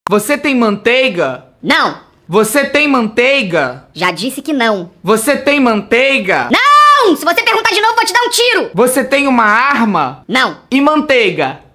Você tem manteiga? Não. Você tem manteiga? Já disse que não. Você tem manteiga? Não! Se você perguntar de novo, vou te dar um tiro. Você tem uma arma? Não. E manteiga?